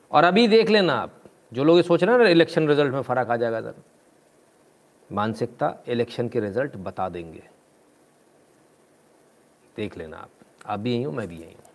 और अभी देख लेना आप, जो लोग ये सोच रहे हैं ना इलेक्शन रिजल्ट में फ़र्क आ जाएगा, सर मानसिकता इलेक्शन के रिजल्ट बता देंगे, देख लेना आप भी यहीं हो, मैं भी यहीं हूँ।